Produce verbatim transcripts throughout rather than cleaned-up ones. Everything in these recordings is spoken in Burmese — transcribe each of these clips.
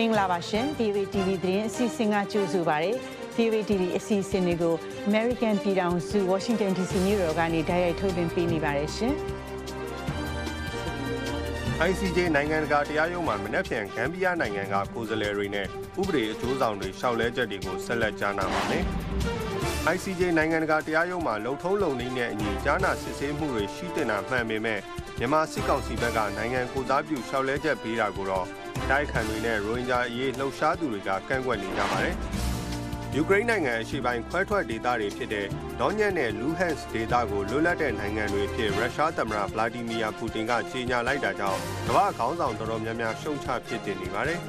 င်္ဂလာပါရှင် V O A တီ ဗီ သတင်းအစီအစဉ်ကကြိုဆိုပါရစေ V O A တီ ဗီ အစီအစဉ်တွေကို American ပြည်ထောင်စု Washington D C မြို့တော်ကနေတိုက်ရိုက်ထုတ်လွှင့်ပေးနေပါတယ်ရှင် I C J နိုင်ငံတကာတရားရုံးမှာမနက်ဖြန်ဂမ်ဘီယာနိုင်ငံကကိုယ်စားလှယ်တွေနဲ့ဥပဒေအကျိုးဆောင်တွေရှောက်လဲချက်တွေကိုဆက်လက်ကြားနာပါမယ် I C J နိုင်ငံတကာတရားရုံးမှာလုံထုံးလုံနည်းနဲ့အညီကြားနာစစ်ဆေးမှုတွေရှိတင်တာမှန်ပေမဲ့မြန်မာစစ်ကောင်စီဘက်ကနိုင်ငံကိုစားပြုရှောက်လဲချက်ပေးတာကိုတော့တိုက်ခိုက်တွေနဲ့ရိုဟင်ဂျာအရေးလှုပ်ရှားသူတွေကကန့်ကွက်နေကြပါတယ်ယူကရိန်းနိုင်ငံအရှေ့ပိုင်းခွဲထွက်ဒေသတွေဖြစ်တဲ့ဒေါညက်နဲ့လူဟန်စ်ဒေသကိုလွတ်လပ်တဲ့နိုင်ငံတွေဖြစ်ရုရှားသမ္မတဗလာဒီမီယာပူတင်ကကြေညာလိုက်တာကြောင့်ကမ္ဘာခေါင်းဆောင်တော်တော်များများရှုံချဖြစ်တင်နေပါတယ်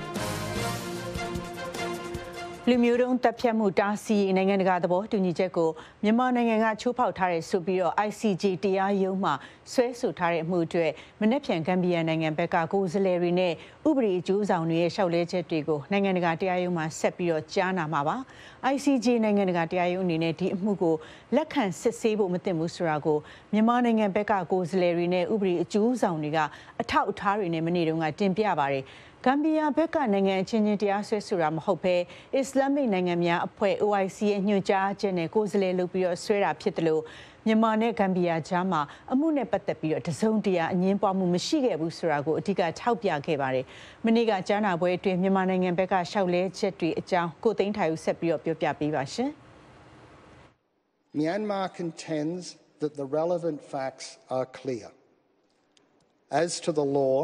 လူမျိုးတုံးတပ်ဖြတ်မှုတားဆီးနိုင်ငံတကာသဘောတူညီချက်ကိုမြန်မာနိုင်ငံကချိုးဖောက်ထားတဲ့ဆိုပြီးတော့ I C J တရားရုံးမှာဆွဲဆိုထားတဲ့အမှုတွေမနက်ဖြန်ဂမ်ဘီယာနိုင်ငံဘက်ကကိုယ်စားလှယ်တွေနဲ့ဥပဒေအကျိုးဆောင်တွေရဲ့ရှောက်လဲချက်တွေကိုနိုင်ငံတကာတရားရုံးမှာဆက်ပြီးတော့ကြားနာမှာပါ I C J နိုင်ငံတကာတရားရုံးအနေနဲ့ဒီအမှုကိုလက်ခံစစ်ဆေးဖို့မသင့်ဘူးဆိုတာကိုမြန်မာနိုင်ငံဘက်ကကိုယ်စားလှယ်တွေနဲ့ဥပဒေအကျိုးဆောင်တွေကအထောက်အထားတွေနဲ့မနေ့တုန်းကတင်ပြပါတယ်ဂမ်ဘီယာဘက်ကနိုင်ငံအချင်းချင်းတရားစွဲဆိုတာမဟုတ်ဘဲအစ္စလာမစ်နိုင်ငံများအဖွဲ့ O I C ရဲ့ညွှန်ကြားချက်နဲ့ကိုယ်စားလှယ်လုပ်ပြီးတော့ဆွဲတာဖြစ်တယ်လို့မြန်မာနဲ့ဂမ်ဘီယာကြားမှာအမှုနဲ့ပတ်သက်ပြီးတော့တစုံတရာအငင်းပွားမှုမရှိခဲ့ဘူးဆိုတာကိုအဓိကထောက်ပြခဲ့ပါတယ်။မနေ့ကကြားနာပွဲအတွင်းမြန်မာနိုင်ငံဘက်ကရှောက်လဲချက်တွေအကြောင်းကိုသိန်းထိုင်ဦးဆက်ပြီးတော့ပြောပြပေးပါရှင်။ Myanmar contends that the relevant facts are clear. As to the law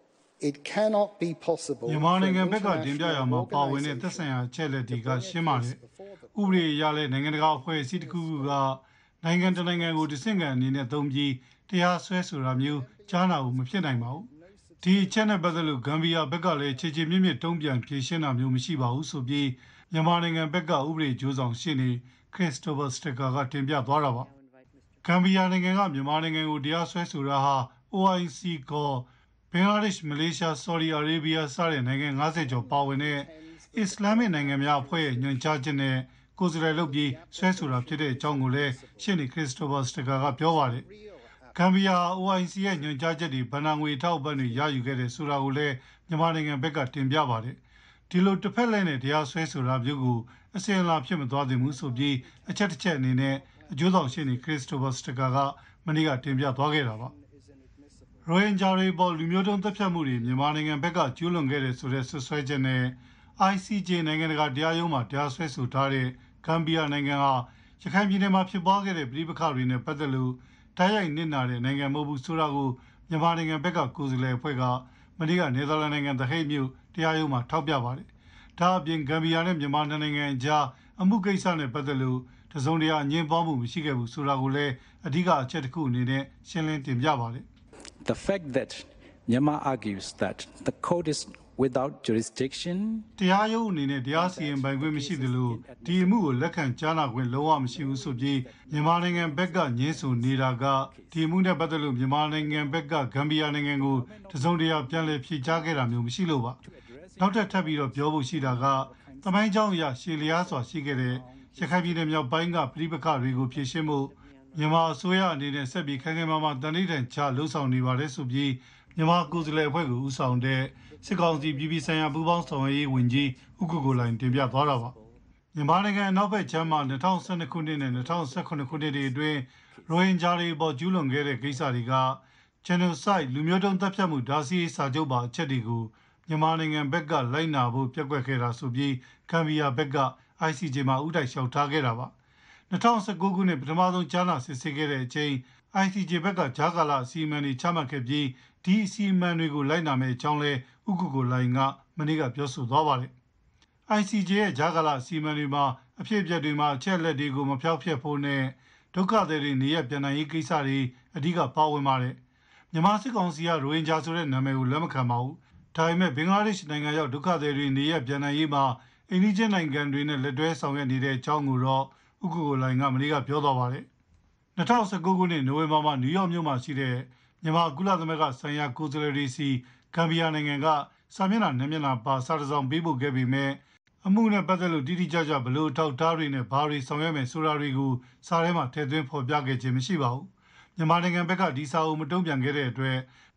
It cannot be possible မြန်မာနိုင်ငံဘက်ကတင်ပြရမှာပါဝင်တဲ့သက်ဆိုင်ရာချက်လက်တွေကရှင်းပါတယ်။ဥပဒေအရလည်းနိုင်ငံတကာအဖွဲ့အစည်းတစ်ခုခုကနိုင်ငံတကာနိုင်ငံကိုတဆင့်ကန်အနေနဲ့သုံးပြီးတရားစွဲဆိုတာမျိုးကြားနာဖို့မဖြစ်နိုင်ပါဘူး။ဒီအချက်နဲ့ပတ်သက်လို့ဂမ်ဘီယာဘက်ကလည်းခြေခြေမြင့်မြင့်တုံ့ပြန်ဖြေရှင်းတာမျိုးမရှိပါဘူးဆိုပြီးမြန်မာနိုင်ငံဘက်ကဥပဒေကြိုးဆောင်ရှင်းနေခရစ်စတိုဖာစတက်ကာကတင်ပြသွားတာပါ။ဂမ်ဘီယာနိုင်ငံကမြန်မာနိုင်ငံကိုတရားစွဲဆိုတာဟာ O I C ကိုဘင်္ဂလားဒေ့ရှ်မလေးရှားဆော်ဒီအာရေဗျစတဲ့နိုင်ငံ၅၀ကျော်ပါဝင်တဲ့အစ္စလာမစ်နိုင်ငံများအဖွဲ့ရဲ့ညွှန်ကြားချက်နဲ့ကိုယ်စားလှယ်လုပ်ပြီးဆွဲဆိုတာဖြစ်တဲ့အကြောင်းကိုလည်းရှင်းနေခရစ်စတိုဖာစတက်ကာကပြောပါတယ်ဂမ်ဘီယာ O I C ရဲ့ညွှန်ကြားချက်တွေဗဏ္ဍာငွေထောက်ပံ့တွေရယူခဲ့တဲ့ဆိုတာကိုလည်းမြန်မာနိုင်ငံဘက်ကတင်ပြပါတယ်ဒီလိုတစ်ဖက်လည်းနဲ့တရားစွဲဆိုတာမျိုးကိုအစင်အလာဖြစ်မသွားသင့်ဘူးဆိုပြီးအချက်တစ်ချက်အနေနဲ့အကျိုးဆောင်ရှင်းနေခရစ်စတိုဖာစတက်ကာကမနေ့ကတင်ပြသွားခဲ့တာပါရိုဟင်ဂျာတွေပေါ်လူမျိုးတုံးတပ်ဖြတ်မှုတွေမြန်မာနိုင်ငံဘက်ကကျူးလွန်ခဲ့တဲ့ဆိုတဲ့ဆွဆွဲချက်နဲ့ I C J နိုင်ငံတကာတရားရုံးမှာတရားစွဲဆိုထားတဲ့ဂမ်ဘီယာနိုင်ငံဟာရခိုင်ပြည်နယ်မှာဖြစ်ပွားခဲ့တဲ့ပြည်ပခါတွေနဲ့ပတ်သက်လို့တိုက်ရိုက်နစ်နာတဲ့နိုင်ငံမဟုတ်ဘူးဆိုတာကိုမြန်မာနိုင်ငံဘက်ကကိုယ်စားလှယ်အဖွဲ့ကမနေ့ကနယ်သာလန်နိုင်ငံသဟိတ်မြို့တရားရုံးမှာထောက်ပြပါတယ်။ဒါအပြင်ဂမ်ဘီယာနဲ့မြန်မာနိုင်ငံအကြားအမှုကိစ္စနဲ့ပတ်သက်လို့တစုံတရာအငြင်းပွားမှုမရှိခဲ့ဘူးဆိုတာကိုလည်းအဓိကအချက်တစ်ခုအနေနဲ့ရှင်းလင်းတင်ပြပါတယ်။ The fact that Myanmar argues that the court is without jurisdiction တရားရုံးအနေနဲ့တရားစီရင်ပိုင်ခွင့်မရှိသလိုဒီအမှုကိုလက်ခံကြားနာခွင့်လုံးဝမရှိဘူးဆိုပြီးမြန်မာနိုင်ငံဘက်ကညှင်းဆိုနေတာကဒီအမှုနဲ့ပတ်သက်လို့မြန်မာနိုင်ငံဘက်ကဂမ်ဘီယာနိုင်ငံကိုတစုံတရာပြန်လည်ဖြေကြားခဲ့တာမျိုးမရှိလို့ပါနောက်ထပ်ထပ်ပြီးတော့ပြောဖို့ရှိတာကသမိုင်းကြောင်းအရရှေလျားစွာရှိခဲ့တဲ့ရခိုင်ပြည်နယ်မြောက်ပိုင်းကပြည်ပခါတွေကိုဖြေရှင်းဖို့မြန်မာအစိုးရအနေနဲ့ဆက်ပြီးခိုင်ခိုင်မာမာတန်ဋိဌာန်ချလှုပ်ဆောင်နေပါတယ်ဆိုပြီးမြန်မာကိုယ်စားလှယ်အဖွဲ့ကိုဦးဆောင်တဲ့စစ်ကောင်စီပြည်ပဆိုင်ရာပူးပေါင်းဆောင်ရွက်ရေးဝန်ကြီးဦးကိုကိုလိုင်တင်ပြသွားတာပါမြန်မာနိုင်ငံအနောက်ဘက်ခြမ်းမှာ၂၀၁၂ခုနှစ်နဲ့၂၀၁၇ခုနှစ်တွေအတွင်းရိုဟင်ဂျာတွေပေါ်ကျူးလွန်ခဲ့တဲ့ကိစ္စတွေက genocide လူမျိုးတုံးတပ်ဖြတ်မှုဒါစီစာချုပ်ပါအချက်တွေကိုမြန်မာနိုင်ငံဘက်ကလိုက်နာဖို့ပြက်ကွက်ခဲ့တာဆိုပြီးဂမ်ဘီယာဘက်က I C J မှာဥတိုက်လျှောက်ထားခဲ့တာပါ၂၀၁၉ခုနှစ်ပထမဆုံးကြားနာစစ်ဆေးခဲ့တဲ့အချိန် I C J ဘက်ကဂျာကာလာအစီအမံတွေချမှတ်ခဲ့ပြီးဒီအစီအမံတွေကိုလိုက်နာမယ့်အကြောင်းလဲဥက္ကုကိုလိုင်ကမနေ့ကပြောဆိုသွားပါတယ်။ I C J ရဲ့ဂျာကာလာအစီအမံတွေမှာအဖြစ်အပျက်တွေမှာအချက်လက်တွေကိုမဖျောက်ဖျက်ဖို့နဲ့ဒုက္ခသည်တွေနေရပြန်နိုင်ရေးကိစ္စတွေအဓိကပါဝင်ပါတယ်။မြန်မာစစ်ကောင်စီကရိုဟင်ဂျာဆိုတဲ့နာမည်ကိုလက်မခံပါဘူး။ဒါပေမဲ့ဘင်္ဂလားဒေ့ရှ်နိုင်ငံရောက်ဒုက္ခသည်တွေနေရပြန်နိုင်ရေးမှာအိန္ဒိယနိုင်ငံတွေနဲ့လက်တွဲဆောင်ရွက်နေတဲ့အကြောင်းကိုတော့ဥက္ကုကိုလိုင်ကမနေ့ကပြောသွားပါတယ်။၂၀၁၉ခုနှစ်နိုဝင်ဘာမှာနယူးယောက်မြို့မှာရှိတဲ့မြန်မာကုလသမဂ္ဂဆိုင်ရာကိုယ်စားလှယ်တွေစီဂမ်ဘီယာနိုင်ငံကစာမျက်နှာနဲ့မျက်နှာပါစာတစောင်ပေးပို့ခဲ့ပေမဲ့အမှုနဲ့ပတ်သက်လို့တိတိကျကျဘလို့ထောက်ထားတွေနဲ့ဘာတွေဆောင်ရွက်မယ်ဆိုတာတွေကိုစာထဲမှာထည့်သွင်းဖော်ပြခဲ့ခြင်းမရှိပါဘူး။မြန်မာနိုင်ငံဘက်ကဒီစာအုပ်မတုံ့ပြန်ခဲ့တဲ့အတွက်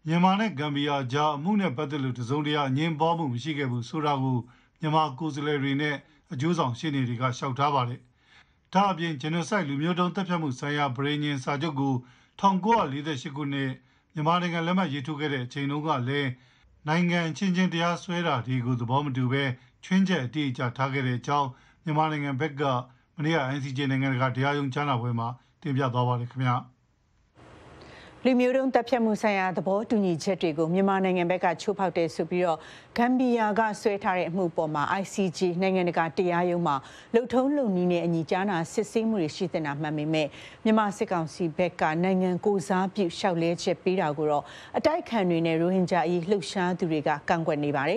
မြန်မာနဲ့ဂမ်ဘီယာကြားအမှုနဲ့ပတ်သက်လို့တစုံတရာအငြင်းပွားမှုမရှိခဲ့ဘူးဆိုတာကိုမြန်မာကိုယ်စားလှယ်တွေနဲ့အကျိုးဆောင်ရှင်းနေတွေကရှောက်ထားပါတယ်။ဒါအပြင် genocide လူမျိုးတုံးတပ်ဖြတ်မှုဆိုင်ရာပြည်ညင်စာချုပ်ကို၁၉၄၈ခုနှစ်မြန်မာနိုင်ငံလက်မှတ်ရေးထိုးခဲ့တဲ့အချိန်တုန်းကလည်းနိုင်ငံချင်းချင်းတရားစွဲတာတွေကိုသဘောမတူဘဲချွင်းချက်အတိအကျထားခဲ့တဲ့အကြောင်းမြန်မာနိုင်ငံဘက်ကမနေ့က I C J နိုင်ငံတကာတရားရုံးကြားနာပွဲမှာတင်ပြသွားပါတယ်ခင်ဗျာလူမျိုးတုံးတပ်ဖြတ်မှုဆိုင်ရာသဘောတူညီချက်တွေကိုမြန်မာနိုင်ငံဘက်ကချိုးဖောက်တယ်ဆိုပြီးတော့ဂမ်ဘီယာကဆွဲထားတဲ့အမှုပေါ်မှာ I C J နိုင်ငံတကာတရားရုံးမှာလှုပ်ထုံးလုံနည်းနဲ့အညီကြားနာစစ်ဆေးမှုတွေရှိတဲ့နာမှတ်ပေမဲ့မြန်မာစစ်ကောင်စီဘက်ကနိုင်ငံကိုစားပြုရှောက်လဲချက်ပေးတာကိုတော့အတိုက်ခံတွေနဲ့ရိုဟင်ဂျာအရေးလှုပ်ရှားသူတွေကကန့်ကွက်နေပါတယ်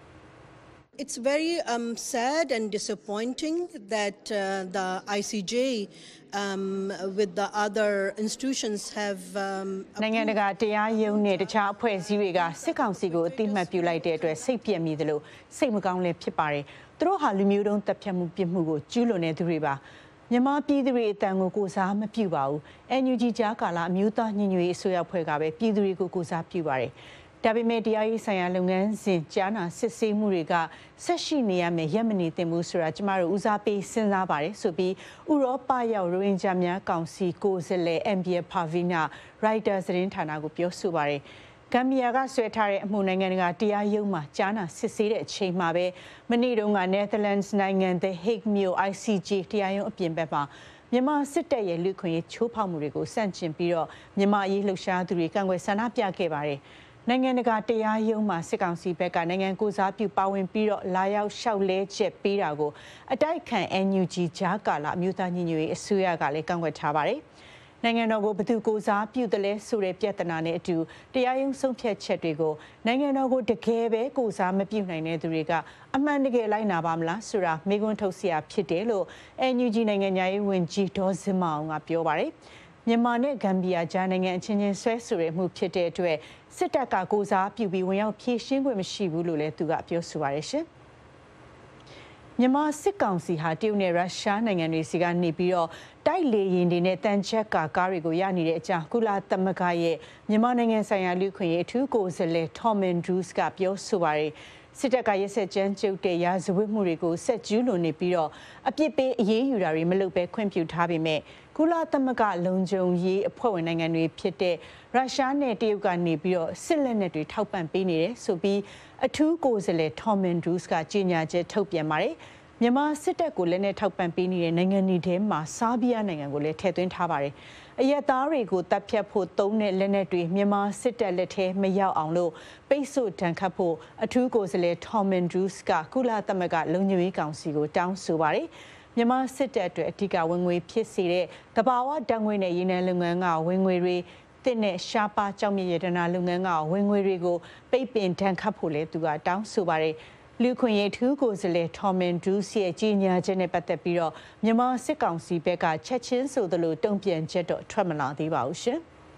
It's very um, sad and disappointing that uh, the I C J um, with the other institutions have um, နိုင်ငံတကာတရားရုံးနဲ့တခြားအဖွဲ့အစည်းတွေကစစ်ကောင်စီကိုအတိအမှတ်ပြုလိုက်တဲ့အတွက်စိတ်ပြက်မိသလိုစိတ်မကောင်းလည်းဖြစ်ပါတယ်။သူတို့ဟာလူမျိုးတုံးတပ်ဖြတ်မှုပြစ်မှုကိုကျူးလွန်တဲ့သူတွေပါ။မြန်မာပြည်သူတွေအတန်ကိုကိုစားမပြုပါဘူး။ N U G ကြားကာလအမျိုးသားညီညွတ်ရေးအစိုးရအဖွဲ့ကပဲပြည်သူတွေကိုကိုစားပြုပါတယ်။ဒါပေမဲ့တရားရေးဆိုင်ရာလုပ်ငန်းစဉ်ကြားနာစစ်ဆေးမှုတွေကဆက်ရှိနေရမယ်ရက်မနေသင့်ဘူးဆိုတာကျမတို့ဦးစားပေးစဉ်းစားပါတယ်ဆိုပြီးဥရောပရောက်ရိုဟင်ဂျာများကောင်စီကိုယ်စားလှယ် M B F Pavina Reuters သတင်းဌာနကိုပြောဆိုပါတယ်ဂမ်ဘီယာကဆွဲထားတဲ့အမှုနိုင်ငံတကာတရားရုံးမှာကြားနာစစ်ဆေးတဲ့အချိန်မှာပဲမနေ့တုန်းက Netherlands နိုင်ငံ The Hague မြို့ I C J တရားရုံးအပြင်ဘက်မှာမြန်မာစစ်တပ်ရဲ့လူခွင့်ရေးချိုးဖောက်မှုတွေကိုစန့်ကျင်ပြီးတော့မြန်မာအရေးလှုပ်ရှားသူတွေကန့်ကွက်ဆန္ဒပြခဲ့ပါတယ်နိုင်ငံတကာတရားရုံးမှာစစ်ကောင်စီဘက်ကနိုင်ငံကိုစားပြုပါဝင်ပြီးတော့လာရောက်ရှောက်လဲချက်ပေးတာကိုအတိုက်ခံ N U G ကြားကာလအမျိုးသားညီညွတ်ရေးအစိုးရကလည်းကန့်ကွက်ထားပါတယ်။နိုင်ငံတော်ကိုဘယ်သူကိုစားပြုတယ်လဲဆိုတဲ့ပြဿနာနဲ့အတူတရားရုံးဆုံးဖြတ်ချက်တွေကိုနိုင်ငံတော်ကိုတကယ်ပဲကိုစားမပြုနိုင်တဲ့သူတွေကအမှန်တကယ်လိုက်နာပါမလားဆိုတာမေးခွန်းထုတ်စရာဖြစ်တယ်လို့ N U G နိုင်ငံညာရေးဝန်ကြီးဒေါ်စင်မအောင်ကပြောပါတယ်။မြန်မာနဲ့ဂမ်ဘီယာကြားနိုင်ငံအချင်းချင်းဆွဲဆိုတဲ့မှုဖြစ်တဲ့အတွက်စစ်တပ်ကကိုစားပြုပြီးဝင်ရောက်ဖြည့်ရှင်းခွင့်မရှိဘူးလို့လည်းသူကပြောဆိုပါတယ်ရှင်။မြန်မာစစ်ကောင်စီဟာတရုတ်နဲ့ရုရှားနိုင်ငံတွေစီကနေပြီးတော့တိုက်လေယာဉ်တွေနဲ့တန်ချက်ကာကားတွေကိုရနေတဲ့အကြောင်းကုလသမဂ္ဂရဲ့မြန်မာနိုင်ငံဆိုင်ရာလူ့ခွင့်ရေးအထူးကိုယ်စားလှယ် Tom Andrews ကပြောဆိုပါတယ်။စစ်တပ်ကရက်စက်ကြမ်းကြုတ်တဲ့ရာဇဝတ်မှုတွေကိုဆက်ကျူးလွန်နေပြီးတော့အပြစ်ပေးအရေးယူတာတွေမလုပ်ဘဲခွင့်ပြုထားပေမဲ့ကုလသမဂ္ဂလုံခြုံရေးအဖွဲ့ဝင်နိုင်ငံတွေဖြစ်တဲ့ရုရှားနဲ့တရုတ်ကနေပြီးတော့စစ်လက်နက်တွေထောက်ပံ့ပေးနေတယ်ဆိုပြီးအထူးကိုယ်စားလှယ် Tom Andrews ကကြေညာချက်ထုတ်ပြန်ပါတယ်။မြန်မာစစ်တပ်ကိုလက်နက်ထောက်ပံ့ပေးနေတဲ့နိုင်ငံတွေထဲမှာဆာဘီးယားနိုင်ငံကိုလည်းထည့်သွင်းထားပါတယ်။အရက်သားတွေကိုတပ်ဖြတ်ဖို့သုံးတဲ့လက်နက်တွေမြန်မာစစ်တပ်လက်ထဲမရောက်အောင်လို့ပိတ်ဆို့တန်ခတ်ဖို့အထူးကိုယ်စားလှယ် Tom Andrews ကကုလသမဂ္ဂလုံခြုံရေးကောင်စီကိုတောင်းဆိုပါတယ်။မြန်မာစစ်တပ်အတွက်အထူးကဝင်ငွေဖြစ်စေတဲ့တဘာဝဓာတ်ငွေနဲ့ရေနံလုပ်ငန်းကဝင်ငွေတွေတစ်နဲ့ရှားပါကြောက်မြရတနာလုပ်ငန်းကဝင်ငွေတွေကိုပိတ်ပင်တန်ခတ်ဖို့လည်းသူကတောင်းဆိုပါတယ်လူခွင့်ရေးထူးကိုယ်စားလှယ် Tom Andrews ရဲ့ကြီးညာချက်နဲ့ပတ်သက်ပြီးတော့မြန်မာစစ်ကောင်စီဘက်ကချက်ချင်းဆိုသလိုတုံ့ပြန်ချက်တော့ထွက်မလာသေးပါဘူးရှင်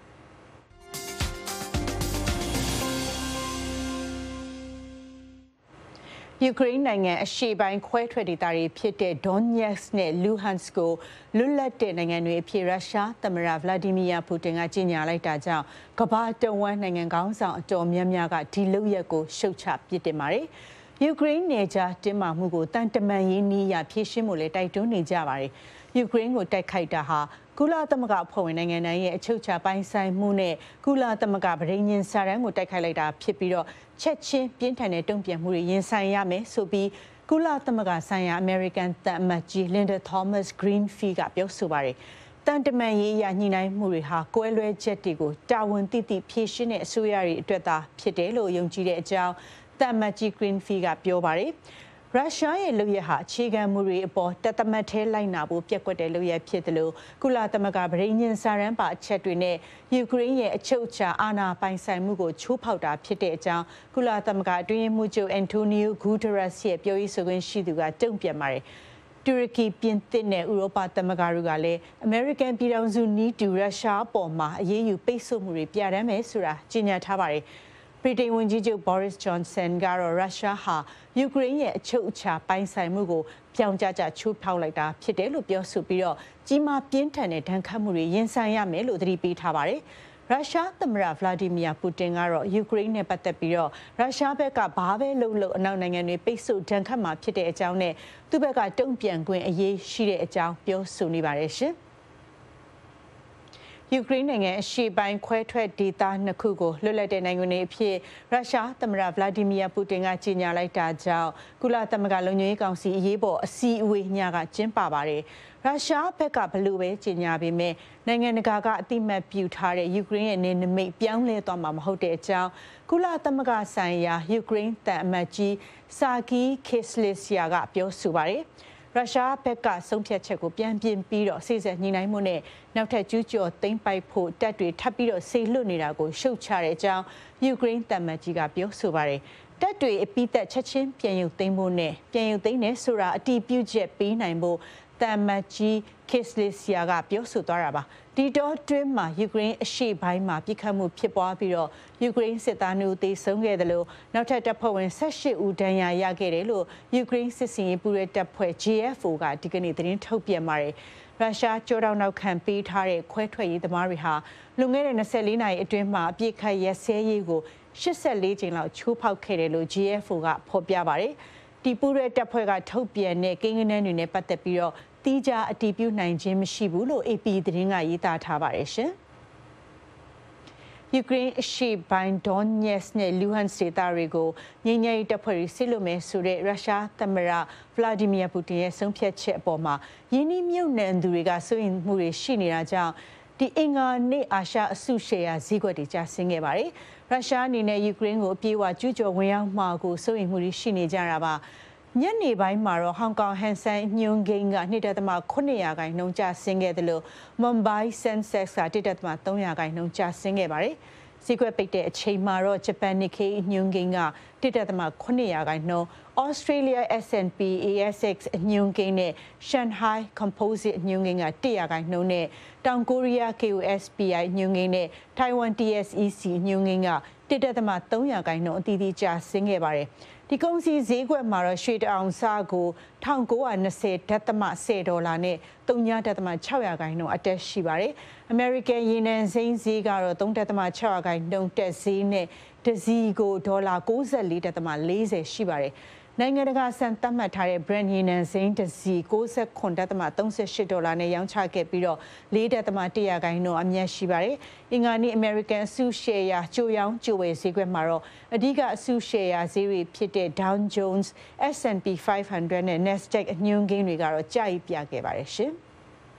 ယူကရိန်းနိုင်ငံအရှေ့ပိုင်းခွဲထွက်ဒေသတွေဖြစ်တဲ့ Donetsk နဲ့ Luhansk ကိုလွတ်လပ်တဲ့နိုင်ငံတွေအဖြစ်ရုရှားသမ္မတ Vladimir Putin ကကြေညာလိုက်တာကြောင့်ကမ္ဘာတဝန်းနိုင်ငံကောင်းဆောင်အတော်များများကဒီလုပ်ရက်ကိုရှုတ်ချပြစ်တင်ပါတယ်။ယူကရိန်းနယ်ခြားတင်းမာမှုကိုတန်တမန်ရေးနည်းအရဖြေရှင်းဖို့လည်းတိုက်တွန်းနေကြပါတယ်။ယူကရိန်းကိုတိုက်ခိုက်တာဟာကုလသမဂ္ဂအဖွဲ့ဝင်နိုင်ငံတိုင်းရဲ့အချုပ်အခြာပိုင်ဆိုင်မှုနဲ့ကုလသမဂ္ဂဗြိဉ္ဉ်စာတမ်းကိုတိုက်ခိုက်လိုက်တာဖြစ်ပြီးတော့ချက်ချင်းပြင်းထန်တဲ့တုံ့ပြန်မှုတွေရင်ဆိုင်ရမယ်ဆိုပြီးကုလသမဂ္ဂဆိုင်ရာအမေရိကန်သံအမတ်ကြီး Linda Thomas Greenfield ကပြောဆိုပါတယ်။တန်တမန်ရေးအရညှိနှိုင်းမှုတွေဟာကွဲလွဲချက်တွေကိုတာဝန်သိသိဖြေရှင်းတဲ့အစိုးရတွေအတွက်သာဖြစ်တယ်လို့ယုံကြည်တဲ့အကြောင်းသံအမတ်ကြီး Greenfield ကပြောပါတယ်။ရုရှားရဲ့လုပ်ရဟာအခြေခံမှုတွေအပေါ်တသမတ်ထဲလိုက်နာဖို့ပြက်ကွက်တဲ့လုပ်ရဖြစ်တယ်လို့ကုလသမဂ္ဂဗြိဉ္ဉ်စာရန်ပါအချက်တွေနဲ့ယူကရိန်းရဲ့အချုပ်အခြာအာဏာပိုင်ဆိုင်မှုကိုချိုးဖောက်တာဖြစ်တဲ့အကြောင်းကုလသမဂ္ဂအတွင်းရေးမှူးချုပ်အန်တိုနီယိုဂူတရက်စ်ရဲ့ပြောရေးဆိုခွင့်ရှိသူကတုံ့ပြန်ပါတယ်တူရကီပြင်သစ်နဲ့ဥရောပသမဂ္ဂတို့ကလည်းအမေရိကန်ပြည်ထောင်စုနီးတူရုရှားအပေါ်မှာအရေးယူပိတ်ဆို့မှုတွေပြဋ္ဌာန်းမယ်ဆိုတာကြေညာထားပါတယ်ဗြိတိန်ဝန်ကြီးချုပ် Boris Johnson ကတော့ရုရှားဟာယူကရိန်းရဲ့အချုပ်အခြာပိုင်ဆိုင်မှုကိုပြောင်းကျကျချိုးဖောက်လိုက်တာဖြစ်တယ်လို့ပြောဆိုပြီးတော့ကြီးမားပြင်းထန်တဲ့ဒဏ်ခတ်မှုတွေရင်ဆိုင်ရမယ်လို့သတိပေးထားပါတယ်။ရုရှားသမ္မတဗလာဒီမီယာပူတင်ကတော့ယူကရိန်းနဲ့ပတ်သက်ပြီးတော့ရုရှားဘက်ကဘာပဲလုပ်လို့အနောက်နိုင်ငံတွေပိတ်ဆို့ဒဏ်ခတ်မှာဖြစ်တဲ့အကြောင်းနဲ့သူ့ဘက်ကတုံ့ပြန်ခွင့်အရေးရှိတဲ့အကြောင်းပြောဆိုနေပါတယ်ရှင်ယူကရိန်းနိုင်ငံအရှေ့ပိုင်းခွဲထွက်ဒေသနှစ်ခုကိုလွတ်လပ်တဲ့နိုင်ငံတွေအဖြစ်ရုရှားသမ္မတဗလာဒီမီယာပူတင်ကကြေညာလိုက်တာကြောင့်ကုလသမဂ္ဂလုံခြုံရေးကောင်စီအရေးပေါ်အစည်းအဝေးညကကျင်းပပါတယ်ရုရှားဘက်ကဘလို့ပဲကြေညာပေမဲ့နိုင်ငံတကာကအတိမတ်ပြုထားတဲ့ယူကရိန်းရဲ့နေနမိတ်ပြောင်းလဲသွားမှာမဟုတ်တဲ့အကြောင်းကုလသမဂ္ဂဆိုင်ရာယူကရိန်းတန်အမတ်ကြီးစာကီခေစလစ်စီယာကပြောဆိုပါတယ်ရုရှားဘက်ကဆုံးဖြတ်ချက်ကိုပြန်ပြင်ပြီးတော့စိစက်ညှိနှိုင်းမှုနဲ့နောက်ထပ်ကျူးကျော်သိမ်းပိုက်ဖို့တပ်တွေထပ်ပြီးတော့ဆေလွတ်နေတာကိုရှုတ်ချတဲ့အကြောင်းယူကရိန်းတန်မတ်ကြီးကပြောဆိုပါတယ်တပ်တွေအပိသက်ချက်ချင်းပြန်ရုပ်သိမ်းဖို့နဲ့ပြန်ရုပ်သိမ်းနေဆိုတာအတီးပြုတ်ချက်ပေးနိုင်ဖို့တမ်မတ်ကြီးခေစလစ်စီယာကပြောဆိုသွားတာပါဒီတော့တွင်းမှာယူကရိန်းအရှေ့ပိုင်းမှာပြစ်ခတ်မှုဖြစ်ပွားပြီးတော့ယူကရိန်းစစ်သားမျိုးသေဆုံးခဲ့တယ်လို့နောက်ထပ်တပ်ဖွဲ့ဝင်၁၈ဦးဒဏ်ရာရခဲ့တယ်လို့ယူကရိန်းစစ်စင်ရေးပူးရဲတပ်ဖွဲ့ J F O ကဒီကနေ့သတင်းထုတ်ပြန်ပါတယ်ရုရှားကြောတောင်နောက်ခံပေးထားတဲ့ခွဲထွက်ရေးသမားတွေဟာလွန်ခဲ့တဲ့၂၄နာရီအတွင်းမှာအပြစ်ခတ်ရက်စဲရေးကို၈၄ကြိမ်လောက်ချိုးဖောက်ခဲ့တယ်လို့ J F O ကဖော်ပြပါတယ်ဒီပူးရဲတပ်ဖွဲ့ကထုတ်ပြန်တဲ့ကိန်းဂဏန်းတွေနဲ့ပတ်သက်ပြီးတော့တီးခြားအတည်ပြုနိုင်ခြင်းမရှိဘူးလို့ A P သတင်းကရေးသားထားပါတယ်ရှင်ယူကရိန်းအရှေ့ပိုင်းဒွန်ညက်စ်နဲ့လူဟန်ဒေသတွေကိုငြိမ်းချမ်းရေးတပ်ဖွဲ့တွေဆစ်လွတ်မယ်ဆိုတဲ့ရုရှားသမ္မတဗလာဒီမီယာပူတင်ရဲ့ဆုံးဖြတ်ချက်အပေါ်မှာယင်းနှိမ့်မြုပ်နှံသူတွေကစိုးရိမ်မှုတွေရှိနေတာကြောင့်ဒီအင်္ဂါနေ့အာရှအစုရှယ်ယာဈေးကွက်တွေကျဆင်းခဲ့ပါတယ်ရုရှားအနေနဲ့ယူကရိန်းကိုအပြေအဝကျူးကျော်ဝင်ရောက်မှာကိုစိုးရိမ်မှုတွေရှိနေကြတာပါညနေပိုင်းမှာတော့ဟောင်ကောင်ဟန်ဆိုင်ညွန်ဂိန်းက၂ဒသမ ခုနှစ်ရာခိုင်နှုန်းကျဆင်းခဲ့တယ်လို့မွန်ဘိုင်းဆန်ဆက်စ်က၁ဒသမ သုံးရာခိုင်နှုန်းကျဆင်းခဲ့ပါတယ်။ဈေးကွက်ပိတ်တဲ့အချိန်မှာတော့ဂျပန်နစ်ကေညွန်ဂိန်းက၁ဒသမ ခုနှစ်ရာခိုင်နှုန်းဩစတြေးလျ S and P A S X ညွန်ဂိန်းနဲ့ရှန်ဟိုင်းကွန်ပိုဇစ်ညွန်ဂိန်းက၁ရာခိုင်နှုန်းနဲ့တောင်ကိုရီးယား K O S P I ညွန်ဂိန်းနဲ့ထိုင်ဝမ် T S E C ညွန်ဂိန်းက၁ဒသမ သုံးရာခိုင်နှုန်းအသီးသီးကျဆင်းခဲ့ပါတယ်။ဒီကုန်စည်ဈေးကွက်မှာတော့ရွှေတအောင်စကို၁၉၂၀ဒသမ၁၀ဒေါ်လာနဲ့၃ဒသမ၆ရာခိုင်နှုန်းအတက်ရှိပါတယ်။ American ရေနံစိမ်းဈေးကတော့၃ဒသမ၆ရာခိုင်နှုန်းတက်ဈေးနဲ့တစည်ကိုဒေါ်လာ၉၄ဒသမ၄၀ရှိပါတယ်။နိုင်ငံတကာစံသတ်မှတ်ထားတဲ့ Brent ရေနံစိမ်းတစည်၉၇ဒသမ၃၈ဒေါ်လာနဲ့ရောင်းချခဲ့ပြီးတော့၄ဒသမ၁ရာခိုင်နှုန်းအမြတ်ရှိပါတယ်။အင်္ဂါနေ့ American အစုရှယ်ယာကြိုရောင်းကြိုဝယ်ဈေးကွက်မှာတော့အဓိကအစုရှယ်ယာဈေးတွေဖြစ်တဲ့ Dow Jones, S and P ၅၀၀နဲ့ Nasdaq အညွှန်းကိန်းတွေကတော့ကျိပြခဲ့ပါတယ်ရှင်။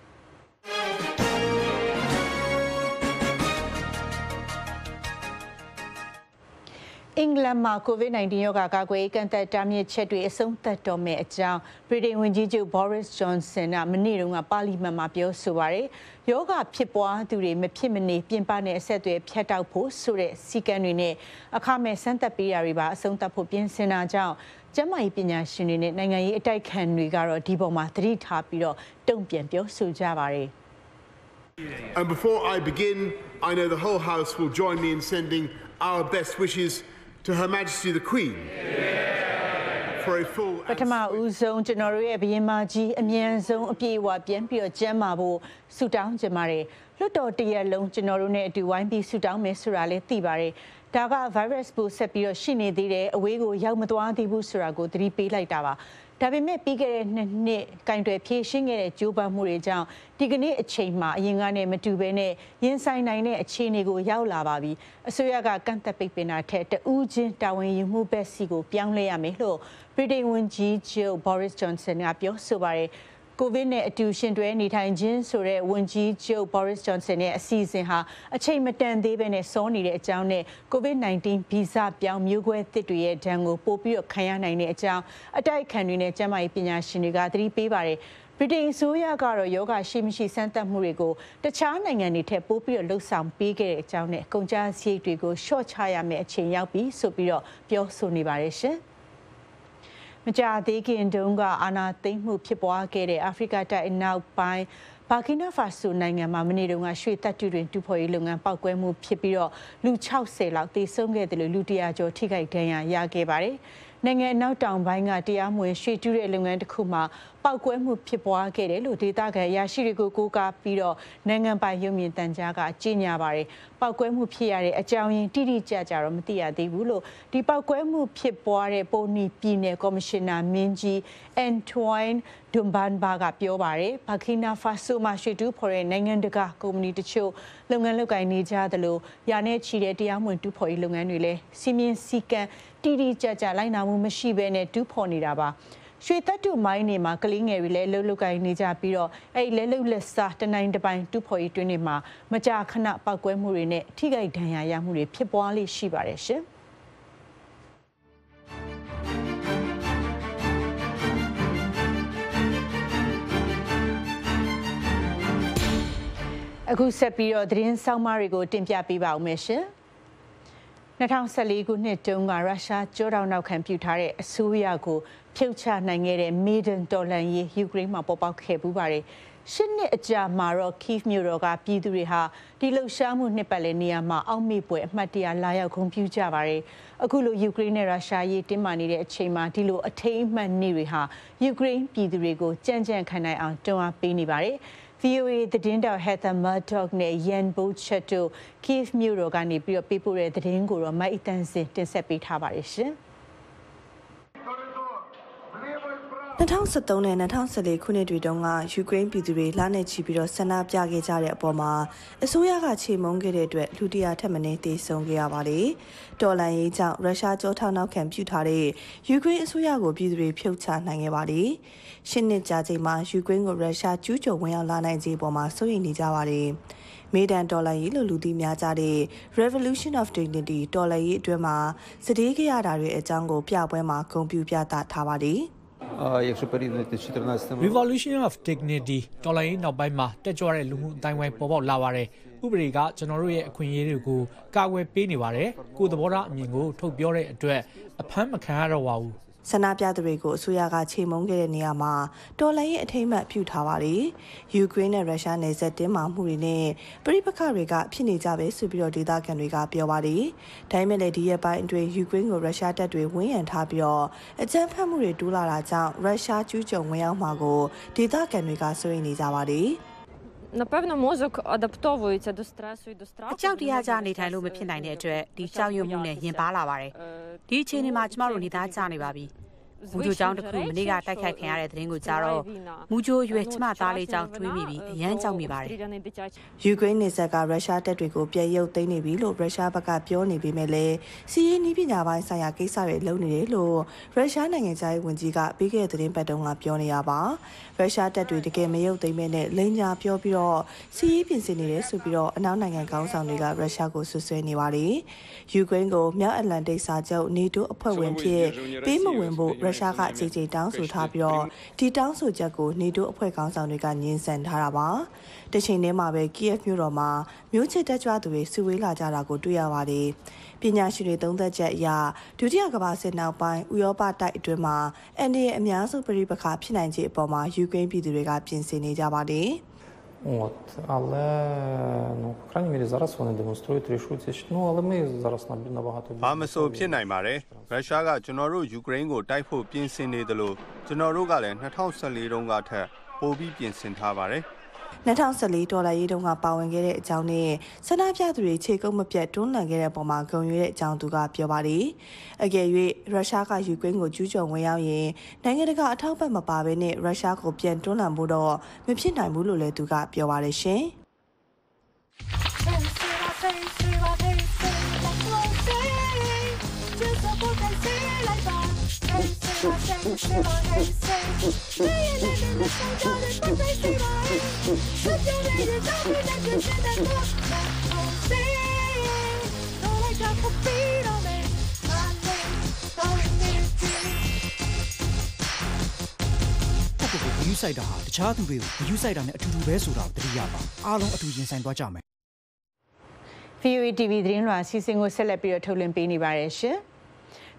အင်္ဂလန်မှာ ကိုဗစ် ၁၉ ရောဂါကာကွယ်ရေးကန့်သတ်တားမြစ်ချက်တွေအဆုံးသတ်တော့မယ့်အကြောင်းဗြိတိန်ဝန်ကြီးချုပ် Boris Johnson ကမနေ့တုန်းကပါလီမန်မှာပြောဆိုပါတယ်။ရောဂါဖြစ်ပွားသူတွေမဖြစ်မနေပြင်ပနဲ့အဆက်အသွယ်ဖြတ်တောက်ဖို့ဆိုတဲ့စည်းကမ်းတွေနဲ့အခမဲ့စမ်းသပ်ပေးတာတွေပါအဆုံးသတ်ဖို့ပြင်ဆင်တာကြောင့်ကျန်းမာရေးပညာရှင်တွေနဲ့နိုင်ငံရေးအတိုက်ခံတွေကတော့ဒီပေါ်မှာသတိထားပြီးတော့တုံ့ပြန်ပြောဆိုကြပါတယ်။ And before I begin, I know the whole House will join me in sending our best wishes to Her Majesty the Queen for a full ပထမဦးဆုံးကျွန်တော်တို့ရဲ့ဘုရင်မကြီးအမြန်ဆုံးအပြည့်အဝပြန်ပြီးတော့ကျန်းမာဖို့ဆုတောင်းကြပါတယ်လွတ်တော်တရက်လုံးကျွန်တော်တို့နဲ့အတူဝိုင်းပြီးဆုတောင်းမယ်ဆိုတာလည်းသိပါတယ်ဒါက virus ပိုးဆက်ပြီးတော့ရှိနေသေးတယ်အဝေးကိုရောက်မသွားသေးဘူးဆိုတာကိုသတိပေးလိုက်တာပါဒါပေမဲ့ပြီးခဲ့တဲ့နှစ်နှစ်ကင်တွယ်ဖြည့်ရှင်းခဲ့တဲ့ကြိုးပမ်းမှုတွေကြောင့်ဒီကနေ့အချိန်မှာအရင်ကနဲ့မတူဘဲနဲ့ရင်ဆိုင်နိုင်တဲ့အခြေအနေကိုရောက်လာပါပြီအစိုးရကကန့်သက်ပိတ်ပင်တာထက်တဦးချင်းတာဝန်ယူမှုဘက်စီကိုပြောင်းလဲရမယ်လို့ဗြိတိန်ဝန်ကြီးချုပ် Boris Johnson ကပြောဆိုပါတယ်ကိုဗစ်နဲ့အတူရှင်တွဲနေထိုင်ခြင်းဆိုတဲ့ဝန်ကြီးချုပ် Boris Johnson ရဲ့အစီအစဉ်ဟာအချိန်မတန်သေးဘဲနဲ့စောနေတဲ့အကြောင်းနဲ့ကိုဗစ် ၁၉ ဗီဇပြောင်းမျိုးကွဲသစ်တွေရဲ့ဒဏ်ကိုပိုပြီးတော့ခံရနိုင်တဲ့အကြောင်းအတိုက်ခံတွေနဲ့ကျန်းမာရေးပညာရှင်တွေကသတိပေးပါတယ်ဗြိတိန်အစိုးရကတော့ယောဂရှိမရှိစမ်းသပ်မှုတွေကိုတခြားနိုင်ငံတွေထက်ပိုပြီးတော့လှုပ်ဆောင်ပေးခဲ့တဲ့အကြောင်းနဲ့ကုန်ကျစရိတ်တွေကိုလျှော့ချရမယ့်အချိန်ရောက်ပြီဆိုပြီးတော့ပြောဆိုနေပါတယ်ရှင်မကြာသေးခင်တုန်းကအာဏာသိမ်းမှုဖြစ်ပွားခဲ့တဲ့အာဖရိကတိုက်အနောက်ပိုင်းဘာကီနာဖာဆိုနိုင်ငံမှာမနေ့တုန်းကရွှေတပ်တူတွင်တူဖော်ရေးလုပ်ငန်းပောက်ကွဲမှုဖြစ်ပြီးတော့လူ၆၀လောက်သေဆုံးခဲ့တယ်လို့လူတရာကျော်ထိခိုက်ဒဏ်ရာရခဲ့ပါတယ်။နနိုင်ငံနောက်တောင်ပိုင်းကတရားမဝင်ရွှေတူးတဲ့လုပ်ငန်းတစ်ခုမှာပောက်ကွဲမှုဖြစ်ပွားခဲ့တယ်လို့ဒေသခံအရာရှိတွေကိုကိုးကားပြီးတော့နိုင်ငံပိုင်ရုပ်မြင်သံကြားကကြေညာပါတယ်။ပောက်ကွဲမှုဖြစ်ရတဲ့အကြောင်းရင်းတိတိကျကျတော့မသိရသေးဘူးလို့ဒီပောက်ကွဲမှုဖြစ်ပွားတဲ့ပိုနီပြည်နယ်ကော်မရှင်နာမင်းကြီး Antoine Dumbanba ကပြောပါတယ်။ဘာကီနာဖာဆိုမှာရွှေတူးဖော်တဲ့နိုင်ငံတကာကုမ္ပဏီတချို့လုပ်ငန်းလုပ်ကိုင်နေကြသလိုရာနဲ့ချီတဲ့တရားမဝင်တူးဖော်ရေးလုပ်ငန်းတွေလည်းစီမင်းစည်းကမ်းတိတိကျကျလိုက်နာမှုမရှိဘဲနဲ့တူးဖော်နေတာပါရွှေတပ်တူမိုင်းနေမှာကလေးငယ်တွေလည်းလှုပ်လှုပ်ကိုင်းနေကြပြီးတော့အဲ့လဲလှုပ်လက်စားတနိုင်တပိုင်းတူးဖော်ရေးတွင်းတွေမှာမကြာခဏပောက်ကွဲမှုတွေနဲ့ထိခိုက်ဒဏ်ရာရမှုတွေဖြစ်ပွားလိရှိပါတယ်ရှင်အခုဆက်ပြီးတော့သတင်းဆောင်မတွေကိုတင်ပြပေးပါဦးမယ်ရှင်၂၀၁၄ခုနှစ်တုန်းကရုရှားကြောတောင်နောက်ခံပြုထားတဲ့အစိုးရကိုဖြုတ်ချနိုင်ခဲ့တဲ့မေဒန်တော်လှန်ရေးယူကရိန်းမှာပေါ်ပေါက်ခဲ့ပူပါတယ်။ရှစ်နှစ်အကြာမှာတော့ Kyiv မြို့တော်ကပြည်သူတွေဟာဒီလှုပ်ရှားမှုနှစ်ပတ်လည်နေရာမှာအောက်မေ့ပွဲအမှတ်တရလာရောက်ဂုဏ်ပြုကြပါတယ်။အခုလိုယူကရိန်းနဲ့ရုရှားရေးတင်းမာနေတဲ့အချိန်မှာဒီလိုအထိမ်းအမှတ်နေ့တွေဟာယူကရိန်းပြည်သူတွေကိုကြံ့ကြံ့ခံနိုင်အောင်တွန်းအားပေးနေပါတယ်။ V O A သတင်းတောက် Heather Murdoch နဲ့ Yan Bochett တို့ Kyiv မြို့တော်ကနေပြီးတော့ပေးပို့တဲ့သတင်းကိုတော့မိုက်အတန်းစင်တင်ဆက်ပေးထားပါတယ်ရှင်။၂၀၁၃နဲ့၂၀၁၄ခုနှစ်တွေတုန်းကယူကရိန်းပြည်သူတွေလာနဲ့ချီပြီးတော့ဆန္ဒပြခဲ့ကြတဲ့အပေါ်မှာအစိုးရကချေမှုန်းခဲ့တဲ့အတွက်လူတရာထက်မနည်းတေဆုံးခဲ့ရပါတယ်။တော်လှန်ရေးကြောင့်ရုရှားကြောထောက်နောက်ခံပြုထားတဲ့ယူကရိန်းအစိုးရကိုပြည်သူတွေဖြုတ်ချနိုင်ခဲ့ပါတယ်။ရှစ်နှစ်ကြာချိန်မှာယူကရိန်းကိုရုရှားကျူးကျော်ဝင်ရောက်လာနိုင်ခြင်းအပေါ်မှာစိုးရိမ်နေကြပါတယ်။မေဒန်တော်လှန်ရေးလို့လူသိများကြတဲ့ Revolution of Dignity တော်လှန်ရေးအတွင်းမှာစတေးကြရတာတွေအကြောင်းကိုပြပွဲမှာဂုဏ်ပြုပြသထားပါတယ်။ Revolution of Dignity တော်လှန်ရေးနောက်ပိုင်းမှာတက်ကြွတဲ့လူမှုအတိုင်းအဝိုင်းပေါ်ပေါက်လာပါတယ်။ဥပဒေကကျွန်တော်တို့ရဲ့အခွင့်အရေးတွေကိုကာကွယ်ပေးနေပါတယ်။ကိုယ်သဘောထားအမြင်ကိုထုတ်ပြောတဲ့အတွက်အဖမ်းမခံရတော့ပါဘူး။ဆန္ဒပြသူတွေကိုအစိုးရကချေမှုန်းခဲ့တဲ့နေရာမှာတော်လှန်ရေးအထိမ်းအမှတ်ပြုထားပါတယ်။ယူကရိန်းနဲ့ရုရှားနယ်စပ်တင်းမာမှုတွေနဲ့ပြည်ပခါတွေကဖြစ်နေကြပဲဆိုပြီးတော့ဒေသခံတွေကပြောပါတယ်။ဒါပေမဲ့လည်းဒီရက်ပိုင်းအတွင်းယူကရိန်းကိုရုရှားတပ်တွေဝန်းရံထားပြီးတော့အကြမ်းဖက်မှုတွေတိုးလာတာကြောင့်ရုရှားကျူးကျော်ဝင်ရောက်မှာကိုဒေသခံတွေကစိုးရိမ်နေကြပါတယ်။ Напевно, мозок адаптовується до стресу і до страху. အကြောက်တရားကြနေထိုင်လို့မဖြစ်နိုင်တဲ့အတွက်ဒီကြောက်ရွံ့မှုနဲ့ရင်ပါလာပါတယ်။ဒီအချိန်မှာကျမတို့နေသားကြနေပါပြီ။မူဂျိုကျောင်းတစ်ခုမနေ့ကတိုက်ခိုက်ခံရတဲ့သတင်းကိုကြားတော့မူဂျိုရွယ်ကျမသားလေးကျောင်းတွေးမိပြီးအရန်ကြောက်မိပါတယ်။ယူကရိန်းနေဆက်ကရုရှားတပ်တွေကိုပြဲရုပ်သိမ်းနေပြီလို့ရုရှားဘက်ကပြောနေပေမဲ့လည်းစီးရေးနည်းပညာပိုင်းဆိုင်ရာကိစ္စတွေလုပ်နေတယ်လို့ရုရှားနိုင်ငံသားရေးဝန်ကြီးကပြီးခဲ့တဲ့သတင်းပတ်တုန်းကပြောနေရပါ။ရုရှားတပ်တွေတကယ်မရုပ်သိမ်းမဲ့နဲ့လိန်ညာပြောပြီးတော့စီးရေးပြင်ဆင်နေတယ်ဆိုပြီးတော့အနောက်နိုင်ငံခေါင်းဆောင်တွေကရုရှားကိုဆွဆွဲနေပါတယ်။ယူကရိန်းကိုမြောက်အတ္တလန်တိတ်စာချုပ် NATO အဖွဲ့ဝင်ဖြစ်ပေးမဝင်ဖို့ရုရှားကအကြီးကြီးတောင်းဆိုထားပြီးတော့ဒီတောင်းဆိုချက်ကို NATO အဖွဲ့ခေါင်းဆောင်တွေကညှင်းဆန်ထားတာပါ။တချိန်တည်းမှာပဲ Kyiv မြို့တော်မှာမြို့ချစ်တက်ကြွသူတွေစုဝေးလာကြတာကိုတွေ့ရပါတယ်။ပညာရှင်တွေသုံးသပ်ချက်အရဒုတိယကမ္ဘာစစ်နောက်ပိုင်းဥရောပတိုက်အတွင်းမှာအန်ဒီရဲ့အများစုပြည်ပခါဖြစ်နိုင်ခြင်းအပေါ်မှာယူကရိန်းပြည်သူတွေကပြင်ဆင်နေကြပါတယ်။ От, але, ну, по крайній мірі, зараз вони демонструють рішучість. Ну, але ми зараз набагато більше. ဘာမဆိုဖြစ်နိုင်ပါတယ်။ရုရှားကကျွန်တော်တို့ယူကရိန်းကိုတိုက်ဖို့ပြင်ဆင်နေတယ်လို့ကျွန်တော်တို့ကလည်း၂၀၁၄တုန်းကထက်ပိုပြီးပြင်ဆင်ထားပါတယ်။၂၀၁၄ဒေါ်လာရေးတုန်းကပါဝင်ခဲ့တဲ့အကြောင်းနဲ့ဆန္ဒပြသူတွေခြေကုပ်မပြတ်တွန်းလှန်ခဲ့တဲ့ပုံမှာဂုဏ်ယူတဲ့အကြောင်းသူကပြောပါတယ်။အကယ်၍ရုရှားကယူကရိန်းကိုကျူးကျော်ဝင်ရောက်ရင်နိုင်ငံတကာအထောက်အပံ့မပါဘဲနဲ့ရုရှားကိုပြန်တွန်းလှန်ဖို့တော့မဖြစ်နိုင်ဘူးလို့လည်းသူကပြောပါတယ်ရှင်။ယူဆိုင်တာဟာတခြားသူတွေကိုယူဆိုင်တာနဲ့အတူတူပဲဆိုတာကိုသတိရပါအားလုံးအတူရင်ဆိုင်သွားကြမယ် V O A T V သတင်းလွှာစီစဉ်ကိုဆက်လက်ပြီးတော့ထုတ်လွှင့်ပေးနေပါတယ်ရှင်။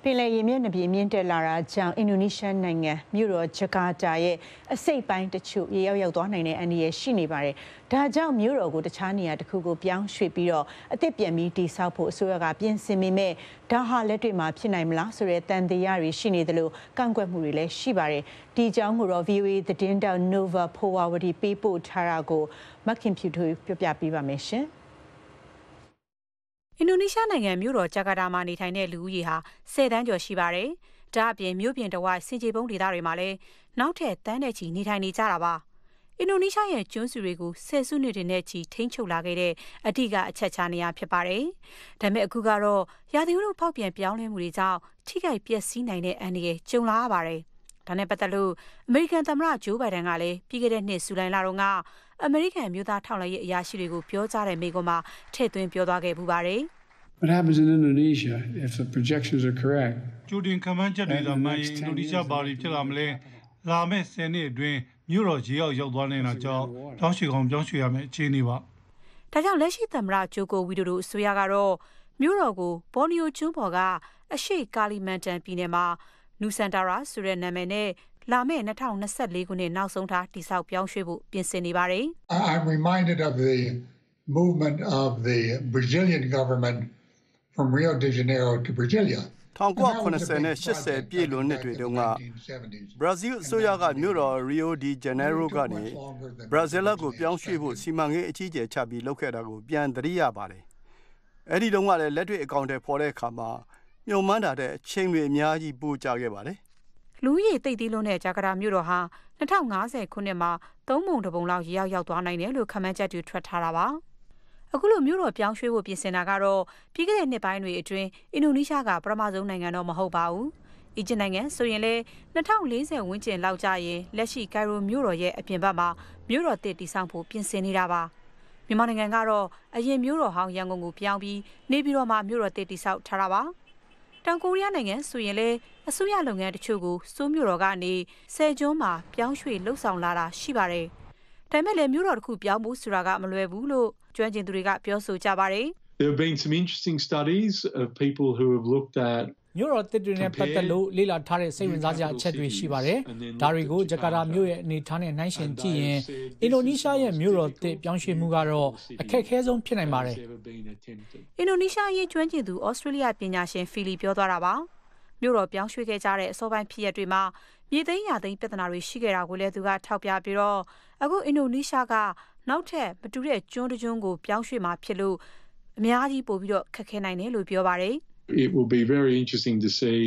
ပင်လယ်ရေမျက်နှာပြင်မြင့်တက်လာတာကြောင့်အင်ဒိုနီးရှားနိုင်ငံမြို့တော်ဂျကာတာရဲ့အစိတ်ပိုင်းတချို့ရေရောက်ရောက်သွားနိုင်တဲ့အန္တရာယ်ရှိနေပါတယ်။ဒါကြောင့်မြို့တော်ကိုတခြားနေရာတစ်ခုကိုပြောင်းရွှေ့ပြီးတော့အသစ်ပြန်ပြီးတည်ဆောက်ဖို့အစိုးရကပြင်ဆင်ပေမဲ့ဒါဟာလက်တွေ့မှာဖြစ်နိုင်မလားဆိုတဲ့တန်တရားတွေရှိနေသလိုကန့်ကွက်မှုတွေလည်းရှိပါတယ်။ဒီအကြောင်းကိုတော့ V O A သတင်းတောက် Nova Phowawati ပေးပို့ထားတာကိုမခင်ဖြူထွေးပြောပြပေးပါမယ်ရှင်။အင်ဒိုနီးရှားနိုင်ငံမြို့တော်ဂျကာတာမှာနေထိုင်တဲ့လူဦးရေဟာဆယ်တန်းကျော်ရှိပါတယ်။ဒါအပြင်မြို့ပြင်တဝိုက်စင်ကြေပုံးဒေသတွေမှာလည်းနောက်ထပ်တန်းတဲ့ချီနေထိုင်နေကြတာပါ။အင်ဒိုနီးရှားရဲ့ကျွန်းစုတွေကိုဆယ်စုနှစ်တွေနဲ့ချီထိန်းချုပ်လာခဲ့တဲ့အဓိကအချက်ချနေရဖြစ်ပါတယ်။ဒါပေမဲ့အခုကတော့ရာသီဥတုဖောက်ပြန်ပြောင်းလဲမှုတွေကြောင့်ထိခိုက်ပျက်စီးနိုင်တဲ့အန္တရာယ်ကြုံလာရပါတယ်။ဒါနဲ့ပတ်သက်လို့အမေရိကန်သမ္မတဂျိုးဘိုင်ဒန်ကလည်းပြီးခဲ့တဲ့နှစ်ဇူလိုင်လတုန်းကအမေရိကန်မျိုးသားထောက်လှမ်းရေးအရာရှိတွေကိုပြောကြားတဲ့မိန့်ခွန်းမှာထည့်သွင်းပြောသွားခဲ့ပူပါတယ်။ What happens in Indonesia if the projections are correct? ကျူတင်ခန့်မှန်းချက်တွေသာမှန်ရင်အင်ဒိုနီးရှားဘာတွေဖြစ်လာမလဲလာမယ့်ဆယ်နှစ်အတွင်းမြို့တော်ရေရောက်ရောက်သွားနေတာကြောင့်တောင်းရွှေကောင်ပြောင်းရွှေ့ရမယ့်အခြေအနေပါ။ဒါကြောင့်လက်ရှိသမ္မတဂျိုကိုဝီဒိုဒိုအစိုးရကတော့မြို့တော်ကိုဘော်နီယိုကျွန်းပေါ်ကအရှေ့ကာလီမန်တန်ပြည်နယ်မှာနူဆန်တာရာဆိုတဲ့နာမည်နဲ့လာမယ့်၂၀၂၄ခုနှစ်နောက်ဆုံးထားတိစောက်ပြောင်းရွှေ့ဖို့ပြင်ဆင်နေပါတယ်။ I'm reminded of the movement of the Brazilian government from Rio de Janeiro to Brasilia ၁၉၇၀နဲ့၈၀ပြည့်လွန်နှစ်တွေတုန်းကဘရာဇီးအစိုးရကမြို့တော် Rio de Janeiro ကနေ Brasilia ကိုပြောင်းရွှေ့ဖို့စီမံကိန်းအကြီးအကျယ်ချပြီးလုပ်ခဲ့တာကိုပြန်သတိရပါတယ်။အဲဒီတုန်းကလည်းလက်တွေ့အကောင့်တွေပေါ်တဲ့အခါမှာညှို့မှန်းတာတဲ့အချိန်တွေအများကြီးပိုကြခဲ့ပါတယ်။လူကြီးတိတ်တီးလုံးတဲ့ဂျကာတာမြို့တော်ဟာ၂၀၅၀ခုနှစ်မှာသုံးပုံတစ်ပုံလောက်ရေရောက်ရောက်သွားနိုင်တယ်လို့ခန့်မှန်းချက်တွေထွက်ထားတာပါ။အခုလိုမြို့တော်ပြောင်းရွှေ့ဖို့ပြင်ဆင်တာကတော့ပြီးခဲ့တဲ့နှစ်ပိုင်းတွေအတွင်းအင်ဒိုနီးရှားကပထမဆုံးနိုင်ငံတော့မဟုတ်ပါဘူး။အီဂျစ်နိုင်ငံဆိုရင်လည်း၂၀၄၀ဝန်းကျင်လောက်ကြာရင်လက်ရှိကိုင်ရိုမြို့တော်ရဲ့အပြင်ဘက်မှာမြို့တော်တစ်တည်ဆောက်ဖို့ပြင်ဆင်နေတာပါ။မြန်မာနိုင်ငံကတော့အရင်မြို့တော်ဟောင်းရန်ကုန်ကိုပြောင်းပြီးနေပြည်တော်မှာမြို့တော်တစ်တည်ဆောက်ထားတာပါ။တောင်ကိုရီးယားနိုင်ငံဆိုရင်လည်းအစိုးရလုပ်ငန်းတချို့ကိုစိုးမြို့တော်ကနေဆယ်ကျွန်းမှာပြောင်းရွှေ့လှုပ်ဆောင်လာတာရှိပါတယ်။ဒါပေမဲ့လည်းမြို့တော်တစ်ခုပြောင်းဖို့ဆိုတာကမလွယ်ဘူးလို့ကျွမ်းကျင်သူတွေကပြောဆိုကြပါတယ်။ There have been some interesting studies of people who have looked at မြို့တော်တစ်တွေနဲ့ပတ်သက်လို့လေ့လာထားတဲ့စိတ်ဝင်စားစရာအချက်တွေရှိပါတယ်။ဒါတွေကိုဂျကာတာမြို့ရဲ့အနေထားနဲ့နှိုင်းယှဉ်ကြည့်ရင်အင်ဒိုနီးရှားရဲ့မြို့တော်တစ်ပြောင်းရွှေ့မှုကတော့အခက်အခဲဆုံးဖြစ်နိုင်ပါတယ်။အင်ဒိုနီးရှားရဲ့ကျွမ်းကျင်သူဩစတြေးလျပညာရှင်ဖီလီပြောသွားတာပါ။မြို့တော်ပြောင်းရွှေ့ခဲ့ကြတဲ့အစောပိုင်းဖြစ်ရပ်တွေမှာမြေသိမ်းရာသိမ်းပြဿနာတွေရှိခဲ့တာကိုလည်းသူကထောက်ပြပြီးတော့အခုအင်ဒိုနီးရှားကနောက်ထပ်မတူတဲ့ကျွန်းတစ်ကျွန်းကိုပြောင်းရွှေ့မှာဖြစ်လို့အများကြီးပို့ပြီးတော့ခက်ခဲနိုင်တယ်လို့ပြောပါတယ် It will be very interesting to see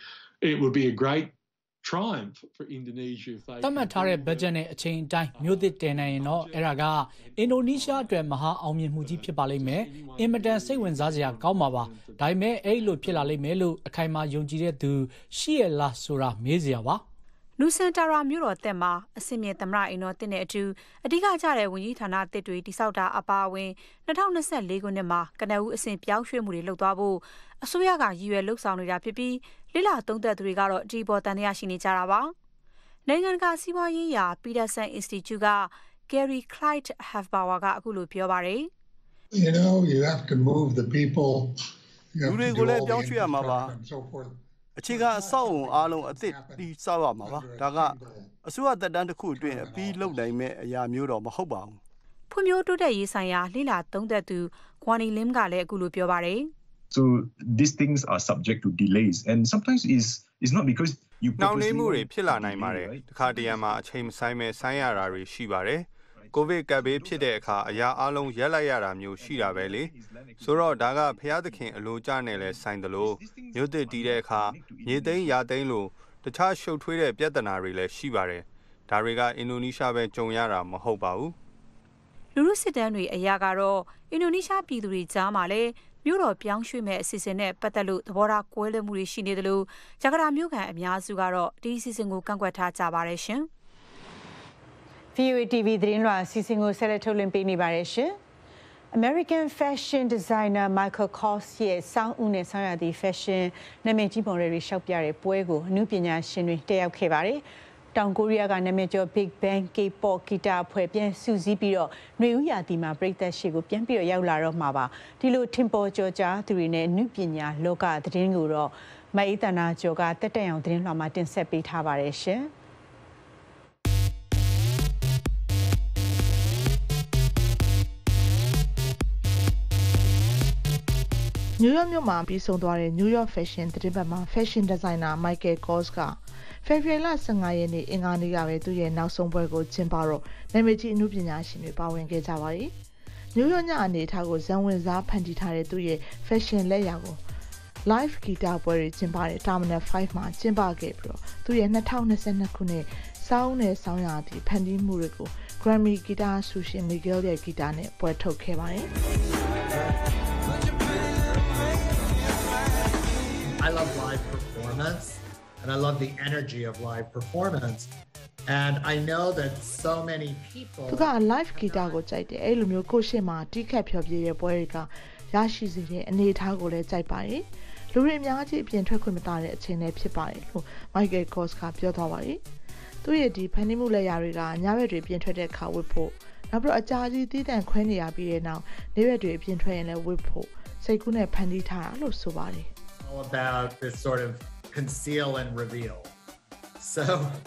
it would be a great triumph for Indonesia if they တတ်မှတ်ထားတဲ့ budget နဲ့အချိန်အတိုင်းမြို့သစ်တည်နိုင်ရင်တော့အဲ့ဒါကအင်ဒိုနီးရှားအတွက်မဟာအောင်မြင်မှုကြီးဖြစ်ပါလိမ့်မယ်အင်မတန်စိတ်ဝင်စားစရာကောင်းပါပါဒါပေမဲ့အဲ့လိုဖြစ်လာလိမ့်မယ်လို့အခိုင်အမာယုံကြည်တဲ့သူရှိရလားဆိုတာမေးစရာပါနူဆန်တာရာမြို့တော်တက်မှာအစင်မြေသမ္မတအိမ်တော်တက်တဲ့အတူအဓိကကျတဲ့ဝန်ကြီးဌာနတစ်တွေတိစောက်တာအပါအဝင်၂၀၂၄ခုနှစ်မှာကနဦးအဆင့်ပြောင်းရွှေ့မှုတွေလုပ်သွားဖို့အစိုးရကရည်ရွယ်လှုပ်ဆောင်နေတာဖြစ်ပြီးလိလာသုံးသက်သူတွေကတော့ဒီပေါ်တန်တရားရှိနေကြတာပါနိုင်ငံကစီးပွားရေးရာ Peterson Institute က Gary Clyde Hafbauer ကအခုလိုပြောပါတယ် You know you have to move the people လူတွေကိုလည်းပြောင်းရွှေ့ရမှာပါအခြေခံအဆောက်အုံအားလုံးအသစ်တည်ဆောက်ရမှာပါဒါကအစိုးရသက်တမ်းတစ်ခုအတွင်းအပြီးလုပ်နိုင်မဲ့အရာမျိုးတော့မဟုတ်ပါဘူးဖွံ့ဖြိုးတိုးတက်ရေးဆိုင်ရာလိလာသုံးသက်သူ Gwani Lim ကလည်းအခုလိုပြောပါတယ် So these things are subject to delays and sometimes is is not because you နှောင့်နှေးမှုတွေဖြစ်လာနိုင်ပါတယ်တခါတရံမှာအချိန်မဆိုင်မဲ့ဆိုင်းရတာတွေရှိပါတယ်ကိုဗစ်ကပ်ဘေးဖြစ်တဲ့အခါအရာအလုံးရက်လိုက်ရတာမျိုးရှိတာပဲလေဆိုတော့ဒါကဖျားသခင်အလိုကျနဲ့လဲဆိုင်တယ်လို့မြို့သစ်တီးတဲ့အခါမြေသိမ်းရာသိမ်းလို့တခြားရှုပ်ထွေးတဲ့ပြဿနာတွေလည်းရှိပါတယ်ဒါတွေကအင်ဒိုနီးရှားပဲကြုံရတာမဟုတ်ပါဘူးလူလူစစ်တမ်းတွေအရာကတော့အင်ဒိုနီးရှားပြည်သူတွေကြားမှာလည်းမြို့တော်ပြောင်းရွှေ့မဲ့အစီအစဉ်နဲ့ပတ်သက်လို့သဘောထားကွဲလွဲမှုတွေရှိနေတယ်လို့ဂျကာတာမြို့ကန်အများစုကတော့ဒီအစီအစဉ်ကိုကန့်ကွက်ထားကြပါတယ်ရှင် V O A T V သတင်းလွှာအစီအစဉ်ကိုဆက်လက်ထုတ်လွှင့်ပေးနေပါတယ်ရှင်။ American fashion designer Michael Kors ရဲ့စောင်းဦးနဲ့ဆောင်းရသည့် fashion နာမည်ကြီးပုံတွေရှောက်ပြတဲ့ပွဲကိုအမှုပညာရှင်တွေတက်ရောက်ခဲ့ပါတယ်။တောင်ကိုရီးယားကနာမည်ကျော် Big Bang K-pop ဂီတအဖွဲ့ပြန်စုစည်းပြီးတော့ຫນွေဦးရာသီမှာပြည်သက်ရှိကိုပြန်ပြီးတော့ရောက်လာတော့မှာပါ။ဒီလိုထင်ပေါ်ကျော်ကြားသူတွေနဲ့အမှုပညာလောကသတင်းကိုတော့မအေးတနာကျော်ကတက်တက်အောင်သတင်းလွှာမှာတင်ဆက်ပေးထားပါတယ်ရှင်။နယူးယောက်မြို့မှာပြီးဆုံးသွားတဲ့ New York Fashion သတင်းပတ်မှာ Fashion Designer Michael Kors က ဖေဖော်ဝါရီလဆယ့်ငါရက်နေ့အင်္ဂါနေ့ကပဲသူ့ရဲ့နောက်ဆုံးပွဲကိုကျင်းပတော့နာမည်ကြီးအမှုပညာရှင်တွေပါဝင်ခဲ့ကြပါတယ်။ New York ညအနေအထားကိုဇံဝင်စားဖန်တီးထားတဲ့သူ့ရဲ့ Fashion လက်ရာကို live ဂီတပွဲတွေကျင်းပတဲ့ Terminal ၅မှာကျင်းပခဲ့ပြီးတော့သူ့ရဲ့၂၀၂၂ခုနှစ်စောင်းနဲ့ဆောင်းရာသီဖန်တီးမှုတွေကို Grammy ဂီတဆူရှင် Miguel ရဲ့ဂီတနဲ့ပွဲထုတ်ခဲ့ပါတယ်။ I love live performance and I love the energy of live performance and I know that so many people သူက live ဂီတကိုကြိုက်တယ်အဲ့လိုမျိုးကိုရှေ့မှာတီးခတ်ဖျော်ဖြေတဲ့ပွဲတွေကရရှိစေတဲ့အနေအထားကိုလည်းကြိုက်ပါတယ်လူတွေအများကြီးအပြင်ထွက်ခွင့်မတာတဲ့အချိန်လည်းဖြစ်ပါတယ်လို့ Michael Kors ကပြောသွားပါတယ်သူရဲ့ဒီဖန်တီးမှုလက်ရာတွေကညဘက်တွေပြင်ထွက်တဲ့အခါဝတ်ဖို့နောက်ပြီးတော့အကြာကြီးတည်တံ့ခွဲနေရပြီးတဲ့နောက်နေ့ဘက်တွေပြင်ထွက်ရင်လည်းဝတ်ဖို့စိတ်ကူးနဲ့ဖန်တီးထားတာလို့ဆိုပါတယ် about this sort of conceal and reveal. So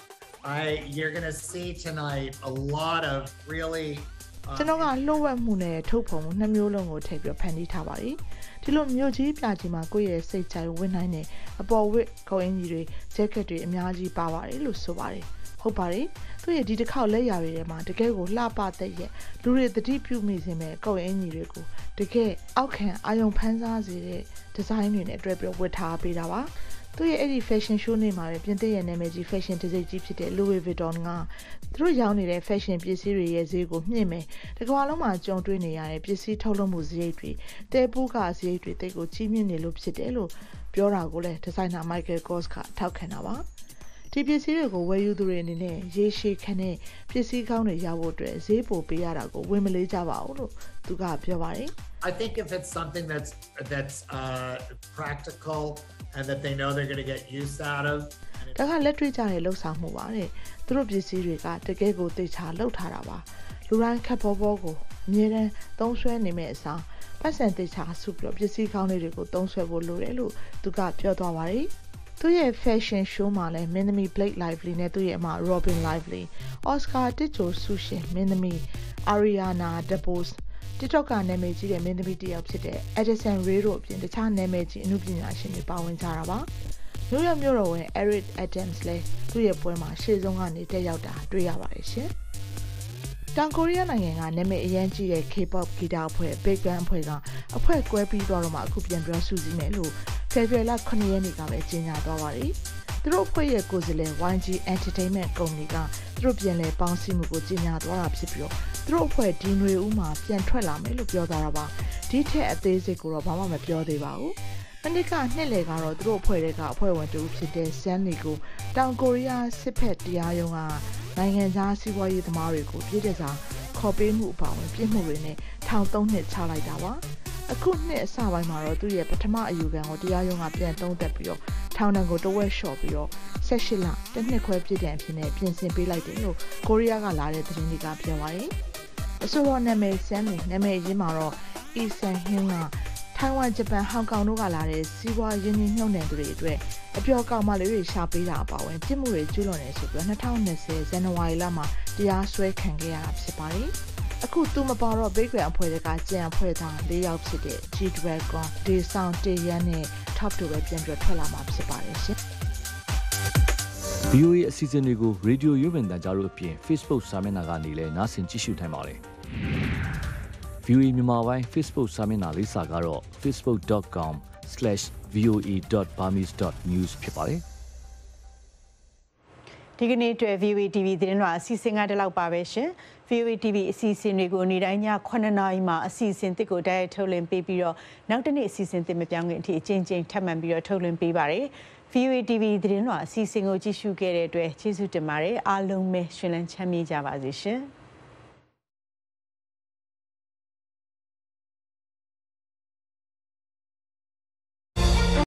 I you're going to see tonight a lot of really ကျွန်တော်ကလှုပ်ဝက်မှုနဲ့ထုတ်ဖော်မှုနှစ်မျိုးလုံးကိုထည့်ပြီးဖန်တီးထားပါတယ်ဒီလိုမျိုးကြီးပြကြီးမှာကိုယ့်ရဲ့စိတ်ကြိုက်ဝင်နိုင်တဲ့အပေါ်ဝစ်ခေါင်းအင်ကြီးတွေဂျက်ကက်တွေအများကြီးပါပါတယ်လို့ဆိုပါတယ်ဟုတ်ပါတယ်သူရဲ့ဒီတစ်ခေါက်လက်ရာတွေထဲမှာတကယ်ကိုလှပတဲ့ရဲ့လူတွေတတိပြုမိစေမဲ့ကောက်အင်ကြီးတွေကိုတကယ်အောက်ခံအာယုံဖန်းစားစေတဲ့ဒီဇိုင်းတွေနဲ့တွဲပြီးဝတ်ထားပေးတာပါသူရဲ့အဲ့ဒီ fashion show နေ့မှာပဲပြင်သစ်ရဲ့နာမည်ကြီး fashion ဒီဇိုင်းကြီးဖြစ်တဲ့ Louis Vuitton ကသူတို့ရောင်းနေတဲ့ fashion ပစ္စည်းတွေရဲ့ဈေးကိုမြင့်မယ်တကမ္ဘာလုံးမှာကြုံတွေ့နေရတဲ့ပစ္စည်းထုတ်လုပ်မှုဈေးတွေတဲပူးကဈေးတွေတိတ်ကိုကြီးမြင့်နေလို့ဖြစ်တယ်လို့ပြောတာကိုလည်းဒီဇိုင်နာ Michael Kors ကထောက်ခံတာပါဒီပစ္စည်းတွေကိုဝယ်ယူသူတွေအနေနဲ့ရေရှည်ခံတဲ့ပစ္စည်းကောင်းတွေရဖို့အတွက်ဈေးပိုပေးရတာကိုဝင်မလေးကြပါဘူးလို့သူကပြောပါတယ် I think if it's something that's that's uh practical and that they know they're going to get use out of ဒါကလက်တွေ့ကြတဲ့လှုပ်ဆောင်မှုပါတဲ့သူတို့ပစ္စည်းတွေကတကယ်ကိုသိချာလှုပ်ထားတာပါလူတိုင်းခက်ဘောဘောကိုအမြဲတမ်းသုံးဆွဲနေမဲ့အစားပတ်စံသိချာစုပြီးပစ္စည်းကောင်းတွေကိုသုံးဆွဲဖို့လိုတယ်လို့သူကပြောသွားပါတယ်သူရဲ့ fashion show မှာလည်းမင်းသမီး Blake Lively နဲ့သူ့ရဲ့အမ Robin Lively Oscar တစ်ချိုဆူရှင်မင်းသမီး Ariana DeBose TikTok ကနာမည်ကြီးတဲ့မင်းသမီးတစ်ယောက်ဖြစ်တဲ့ Addison Rae တို့အပြင်တခြားနာမည်ကြီးအမှုပညာရှင်တွေပါဝင်ကြတာပါNew York မြို့တော်ဝင် Eric Adams လည်းသူ့ရဲ့ပွဲမှာရှေ့ဆုံးကနေတက်ရောက်တာတွေ့ရပါတယ်ရှင်တောင်ကိုရီးယားနိုင်ငံကနာမည်အရန်ကြီးတဲ့ K-pop ဂီတအဖွဲ့ Big Bang အဖွဲ့ကအဖွဲ့ကွဲပြီးတော့မှအခုပြန်ပြောစုစည်းမယ်လို့ဖေဖော်ဝါရီလခုနှစ်ရက်နေ့ကပဲကြေညာသွားပါတယ်။သူတို့အဖွဲ့ရဲ့ကိုယ်စားလှယ် ဝိုင် ဂျီ Entertainment ကုမ္ပဏီကသူတို့ပြန်လည်ပေါင်းစည်းမှုကိုကြေညာသွားတာဖြစ်ပြီးတော့သူတို့အဖွဲ့ဒီနွေဦးမှာပြန်ထွက်လာမယ်လို့ပြောသွားတာပါ။ဒီထက်အသေးစိတ်ကိုတော့ဘာမှမပြောသေးပါဘူး။မနေ့ကနှစ်လယ်ကတော့သူတို့အဖွဲ့တွေကအဖွဲ့ဝင်တူဖြစ်တဲ့ Sunny ကိုတောင်ကိုရီးယားစစ်ဖက်တရားရုံးကနိုင်ငံခြားစီးပွားရေးသမားတွေကိုပြည်ထစာခေါ်ပေးမှုအပါအဝင်ပြစ်မှုတွေနဲ့ထောင်သုံးနှစ်ချလိုက်တာပါအခုနှစ်အစပိုင်းမှာတော့သူ့ရဲ့ပထမအယူခံကိုတရားရုံးကပြန်သုံးသပ်ပြီးတော့ထောင်ဒဏ်ကိုတဝက်လျှော့ပြီးတော့၁၈လတစ်နှစ်ခွဲပြစ်ဒဏ်အဖြစ်နဲ့ပြင်ဆင်ပေးလိုက်တယ်လို့ကိုရီးယားကလာတဲ့သတင်းတွေကပြောပါတယ်အဆိုတော်နာမည်ဆန်နေနာမည်ရင်းမှာတော့အီဆန်ဟင်းကထိုင်ဝမ်ဂျပန်ဟောင်ကောင်တို့ကလာတဲ့စီးပွားရေးနှင်းမြှုပ်နှံသူတွေအတွက်အပျော်ကောင်မလေးတွေရှာပေးတာအပါအဝင်ပြစ်မှုတွေကျူးလွန်နေဆိုပြီး၂၀၂၀ဇန်နဝါရီလမှာတရားစွဲခံခဲ့ရတာဖြစ်ပါတယ်အခုသူမပါတော့ Big Bang အဖွဲ့ကကြံအဖွဲ့သား၄ယောက်ဖြစ်တဲ့ G-Dragon, Daesung, Taeyeon နဲ့ Top တို့ပဲပြန်ပြီးထွက်လာမှာဖြစ်ပါတယ်ရှင် V O A အစီအစဉ်တွေကို Radio ရုပ်မြင်သံကြားတို့အပြင် Facebook စာမျက်နှာကနေလည်းနားဆင်ကြည့်ရှုနိုင်ပါတယ် V O A မြန်မာပိုင်း Facebook စာမျက်နှာလေးစာကတော့ facebook dot com slash v o a dot burmese dot news ဖြစ်ပါတယ်ဒီကနေ့အတွက် V O A တီ ဗီ သတင်းလွှာအစီအစဉ်ကတလောက်ပါပဲရှင် V O A တီ ဗီ အစီအစဉ်တွေကိုနေ့တိုင်းညခုနှစ်နာရီမှာအစီအစဉ်တစ်ကိုတိုက်ရိုက်ထုတ်လွှင့်ပေးပြီးတော့နောက်တစ်နေ့အစီအစဉ်တစ်မပြောင်းခင်အထိအချင်းချင်းထပ်မံပြီးတော့ထုတ်လွှင့်ပေးပါတယ် V O A တီ ဗီ သတင်းလွှာအစီအစဉ်ကိုကြည့်ရှုခဲ့တဲ့အတွက်ကျေးဇူးတင်ပါတယ်အားလုံးပဲရှင်လန်းချမ်းမြေ့ကြပါစေရှင်